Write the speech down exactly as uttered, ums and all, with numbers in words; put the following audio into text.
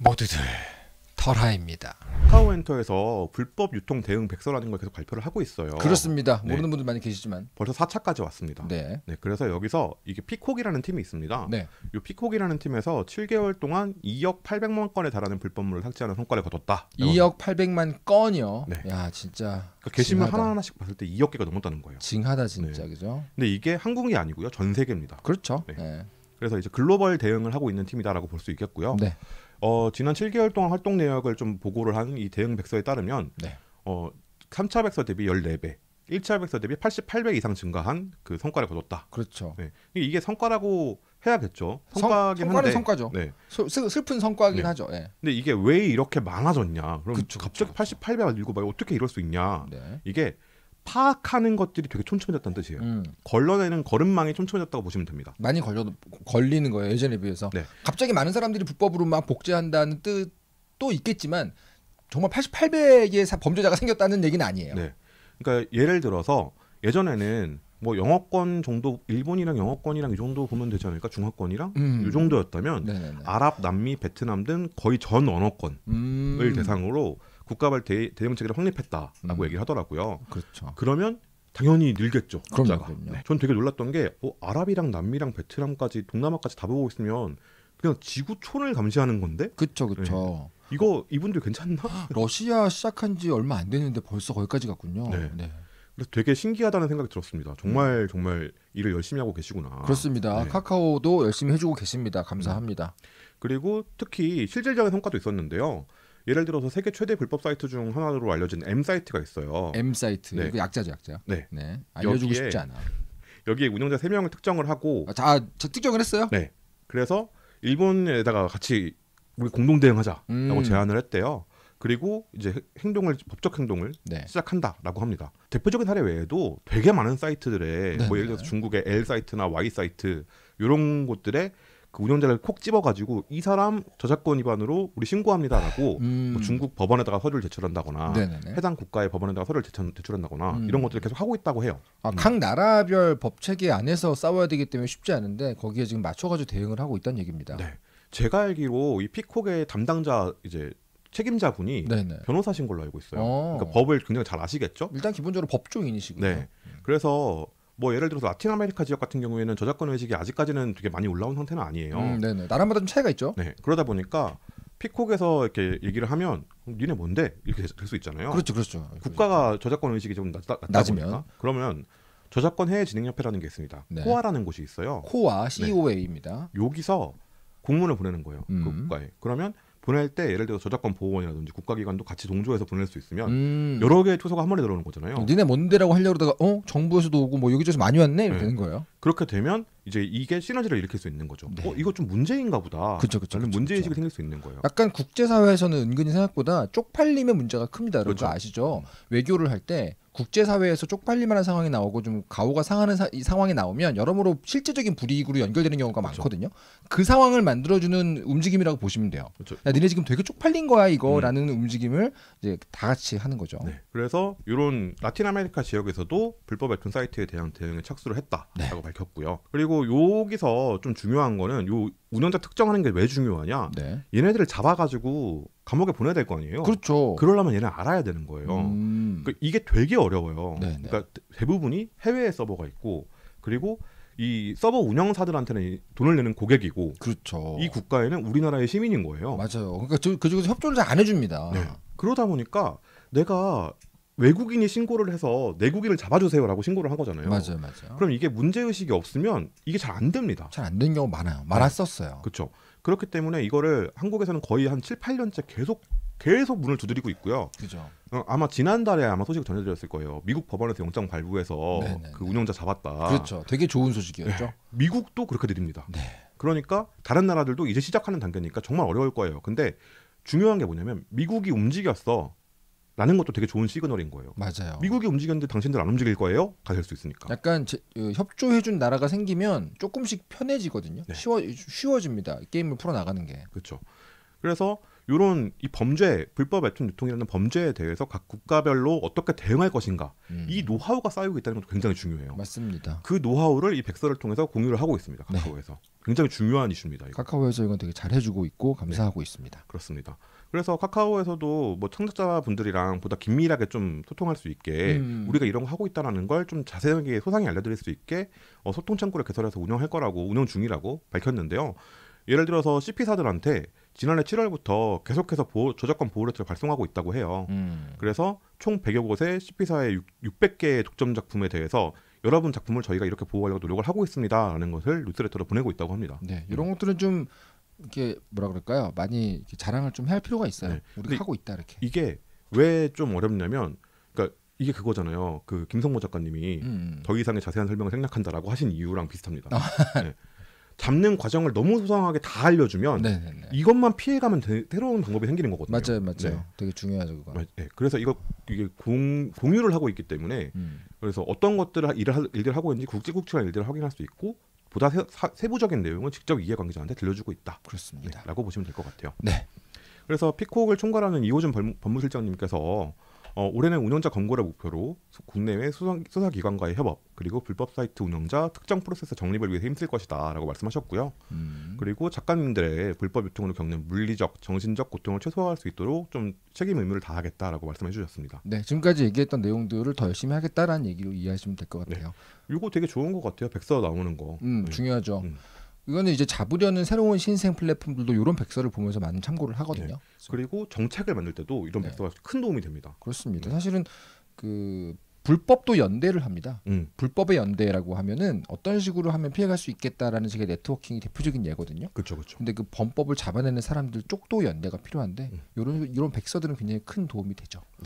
모두들 털하입니다. 카카오엔터에서 불법 유통 대응 백서라는 걸 계속 발표를 하고 있어요. 그렇습니다. 네. 모르는 분들 많이 계시지만 벌써 사 차까지 왔습니다. 네. 네, 그래서 여기서 이게 피콕이라는 팀이 있습니다. 네. 이 피콕이라는 팀에서 칠 개월 동안 이억 팔백만 건에 달하는 불법물을 삭제하는 성과를 거뒀다. 이억 팔백만 건이요. 네. 야 진짜. 그러니까 게시물 징하다. 하나하나씩 봤을 때 이억 개가 넘었다는 거예요. 징하다 진짜. 네. 그죠? 근데 이게 한국이 아니고요, 전 세계입니다. 그렇죠. 네. 네. 그래서 이제 글로벌 대응을 하고 있는 팀이다라고 볼 수 있겠고요. 네. 어, 지난 칠 개월 동안 활동 내역을 좀 보고를 한 이 대응 백서에 따르면 네. 어, 삼 차 백서 대비 십사 배, 일 차 백서 대비 팔십팔 배 이상 증가한 그 성과를 거뒀다. 그렇죠. 네. 이게 성과라고 해야겠죠. 성, 성과긴 성과는 한데. 성과죠. 네. 소, 슬, 슬픈 성과긴 네. 하죠. 네. 근데 이게 왜 이렇게 많아졌냐? 그럼 그쵸, 갑자기 그쵸. 팔십팔 배가 늘고 막 어떻게 이럴 수 있냐? 네. 이게 파악하는 것들이 되게 촘촘해졌다는 뜻이에요. 음. 걸러내는 걸음망이 촘촘해졌다고 보시면 됩니다. 많이 걸려도 걸리는 거예요. 예전에 비해서. 네. 갑자기 많은 사람들이 불법으로 막 복제한다는 뜻도 있겠지만 정말 팔십팔 배의 사- 범죄자가 생겼다는 얘기는 아니에요. 네. 그러니까 예를 들어서 예전에는 뭐 영어권 정도, 일본이랑 영어권이랑 이 정도 보면 되지 않을까? 중화권이랑 음. 이 정도였다면 네네네. 아랍, 남미, 베트남 등 거의 전 언어권을 음. 대상으로 국가발 대, 대응 체계를 확립했다라고 음. 얘기를 하더라고요. 그렇죠. 그러면 당연히 늘겠죠. 그럼요, 숫자가. 그럼요. 네. 전 되게 놀랐던 게 어, 아랍이랑 남미랑 베트남까지 동남아까지 다 보고 있으면 그냥 지구촌을 감시하는 건데 그렇죠, 그렇죠. 이거 이분들 괜찮나? 러시아 시작한 지 얼마 안 됐는데 벌써 거기까지 갔군요. 네. 네. 그래서 되게 신기하다는 생각이 들었습니다. 정말 정말 일을 열심히 하고 계시구나. 그렇습니다. 네. 카카오도 열심히 해주고 계십니다. 감사합니다. 그리고 특히 실질적인 성과도 있었는데요. 예를 들어서 세계 최대 불법 사이트 중 하나로 알려진 M 사이트가 있어요. M 사이트 네. 이거 약자죠, 약자. 네. 네. 알려주고 여기에- 싶지 않아. 여기에 운영자 세 명을 특정을 하고 아, 자, 저 특정을 했어요? 네. 그래서 일본에다가 같이 우리 공동 대응하자라고 음. 제안을 했대요. 그리고 이제 행동을 법적 행동을 네. 시작한다라고 합니다. 대표적인 사례 외에도 되게 많은 사이트들에 네, 뭐 예를 네. 들어서 중국의 L 사이트나 Y 사이트 이런 곳들에 그 운영자를 콕 집어가지고 이 사람 저작권 위반으로 우리 신고합니다라고 음. 뭐 중국 법원에다가 서류를 제출한다거나 네네네. 해당 국가의 법원에다가 서류를 제출, 제출한다거나 음. 이런 것들을 계속 하고 있다고 해요. 아, 각 나라별 법 체계 안에서 싸워야 되기 때문에 쉽지 않은데 거기에 지금 맞춰가지고 대응을 하고 있다는 얘기입니다. 네. 제가 알기로 이 피콕의 담당자 이제 책임자분이 네네. 변호사신 걸로 알고 있어요. 어. 그러니까 법을 굉장히 잘 아시겠죠? 일단 기본적으로 법조인이시고요. 네. 그래서 뭐 예를 들어서 라틴 아메리카 지역 같은 경우에는 저작권 의식이 아직까지는 되게 많이 올라온 상태는 아니에요. 음, 네네. 나라마다 좀 차이가 있죠. 네. 그러다 보니까 피콕에서 이렇게 얘기를 하면 니네 뭔데 이렇게 될 수 있잖아요. 그렇죠, 그렇죠. 국가가 저작권 의식이 좀 낮다, 낮다 낮으면. 보니까 그러면 저작권 해외 진흥협회라는 게 있습니다. 네. 코아라는 곳이 있어요. 코아 씨오에이입니다. 여기서 공문을 보내는 거예요. 음. 그 국가에. 그러면 보낼 때 예를 들어서 저작권 보호원이라든지 국가기관도 같이 동조해서 보낼 수 있으면 음. 여러 개의 투서가 한 번에 들어오는 거잖아요. 니네 뭔데라고 하려고 그러다가 어 정부에서도 오고 뭐 여기저기서 많이 왔네 이렇게 네. 되는 거예요. 그렇게 되면 이제 이게 시너지를 일으킬 수 있는 거죠. 네. 어 이거 좀 문제인가 보다. 그쵸, 그쵸, 라는 그쵸, 문제 의식이 그쵸. 생길 수 있는 거예요. 약간 국제사회에서는 은근히 생각보다 쪽팔림의 문제가 큽니다. 여러분 그렇죠. 아시죠? 외교를 할 때 국제사회에서 쪽팔릴만한 상황이 나오고 좀 가오가 상하는 사, 이 상황이 나오면 여러모로 실제적인 불이익으로 연결되는 경우가 그렇죠. 많거든요. 그 상황을 만들어주는 움직임이라고 보시면 돼요. 그렇죠. 야, 니네 지금 되게 쪽팔린 거야 이거라는 움직임을 이제 다 같이 하는 거죠. 네. 그래서 이런 라틴 아메리카 지역에서도 불법 웹툰 사이트에 대한 대응에 착수를 했다라고 네. 밝혔고요. 그리고 여기서 좀 중요한 거는 요 운영자 특정하는 게 왜 중요하냐? 네. 얘네들을 잡아가지고 감옥에 보내야 될 거 아니에요. 그렇죠. 그러려면 얘네 알아야 되는 거예요. 음. 그러니까 이게 되게 어려워요. 네, 네. 그러니까 대부분이 해외에 서버가 있고 그리고 이 서버 운영사들한테는 돈을 내는 고객이고 그렇죠. 이 국가에는 우리나라의 시민인 거예요. 맞아요. 그러니까 저, 그쪽에서 협조를 잘 안 해줍니다. 네. 그러다 보니까 내가 외국인이 신고를 해서 내국인을 잡아주세요라고 신고를 한 거잖아요. 맞아요, 맞아요. 그럼 이게 문제의식이 없으면 이게 잘 안 됩니다. 잘 안 되는 경우 많아요. 많았었어요. 그렇죠. 그렇기 때문에 이거를 한국에서는 거의 한 칠, 팔 년째 계속 계속 문을 두드리고 있고요. 그죠. 어, 아마 지난달에 아마 소식 전해드렸을 거예요. 미국 법원에서 영장 발부해서 네네네. 그 운영자 잡았다. 그렇죠. 되게 좋은 소식이었죠. 미국도 그렇게 드립니다. 네. 그러니까 다른 나라들도 이제 시작하는 단계니까 정말 어려울 거예요. 근데 중요한 게 뭐냐면 미국이 움직였어 라는 것도 되게 좋은 시그널인 거예요. 맞아요. 미국이 움직였는데 당신들 안 움직일 거예요? 가 될 수 있으니까. 약간 제, 어, 협조해준 나라가 생기면 조금씩 편해지거든요. 네. 쉬워 쉬워집니다. 게임을 풀어 나가는 게. 그렇죠. 그래서 이런 이 범죄, 불법 웹툰 유통이라는 범죄에 대해서 각 국가별로 어떻게 대응할 것인가 음. 이 노하우가 쌓이고 있다는 것도 굉장히 중요해요. 맞습니다. 그 노하우를 이 백서를 통해서 공유를 하고 있습니다. 카카오에서. 네. 굉장히 중요한 이슈입니다. 이거. 카카오에서 이건 되게 잘해주고 있고 감사하고 네. 있습니다. 그렇습니다. 그래서 카카오에서도 뭐 창작자분들이랑 보다 긴밀하게 좀 소통할 수 있게 음. 우리가 이런 거 하고 있다는 걸 좀 자세하게 소상히 알려드릴 수 있게 어, 소통 창구를 개설해서 운영할 거라고 운영 중이라고 밝혔는데요. 예를 들어서 씨피사들한테 지난해 칠월부터 계속해서 보호, 저작권 보호 레터를 발송하고 있다고 해요. 음. 그래서 총 백여 곳의 씨피사의 육백 개의 독점 작품에 대해서 여러분 작품을 저희가 이렇게 보호하려고 노력을 하고 있습니다라는 것을 뉴스레터로 보내고 있다고 합니다. 네, 이런 음. 것들은 좀 이렇게 뭐라 그럴까요? 많이 이렇게 자랑을 좀 할 필요가 있어요. 네. 우리가 하고 있다 이렇게. 이게 왜 좀 어렵냐면, 그러니까 이게 그거잖아요. 그 김성모 작가님이 음. 더 이상의 자세한 설명을 생략한다라고 하신 이유랑 비슷합니다. 네. 잡는 과정을 너무 소상하게 다 알려주면 네네네. 이것만 피해가면 되, 새로운 방법이 생기는 거거든요. 맞아요, 맞아요. 네. 되게 중요하죠, 그거. 네. 그래서 이거 이게 공, 공유를 하고 있기 때문에 음. 그래서 어떤 것들을 일을 일들 하고 있는지 굵직굵직한 일들을 확인할 수 있고 보다 세, 사, 세부적인 내용을 직접 이해관계자한테 들려주고 있다. 그렇습니다. 네, 라고 보시면 될 것 같아요. 네. 그래서 피콕을 총괄하는 이호준 법무실장님께서 어, 올해는 운영자 검거를 목표로 국내외 수사, 수사기관과의 협업 그리고 불법 사이트 운영자 특정 프로세스 정립을 위해 힘쓸 것이다 라고 말씀하셨고요. 음. 그리고 작가님들의 불법 유통으로 겪는 물리적, 정신적 고통을 최소화할 수 있도록 좀 책임 의무를 다하겠다라고 말씀해 주셨습니다. 네, 지금까지 얘기했던 내용들을 더 열심히 하겠다라는 얘기로 이해하시면 될 것 같아요. 네. 이거 되게 좋은 것 같아요. 백서 나오는 거. 음, 네. 중요하죠. 음. 이거는 이제 잡으려는 새로운 신생 플랫폼들도 이런 백서를 보면서 많은 참고를 하거든요. 네. 그리고 정책을 만들 때도 이런 네. 백서가 큰 도움이 됩니다. 그렇습니다. 네. 사실은 그 불법도 연대를 합니다. 음. 불법의 연대라고 하면은 어떤 식으로 하면 피해갈 수 있겠다라는 식의 네트워킹이 대표적인 예거든요. 그렇죠, 그렇죠. 근데 그 범법을 잡아내는 사람들 쪽도 연대가 필요한데 음. 이런 이런 백서들은 굉장히 큰 도움이 되죠. 네.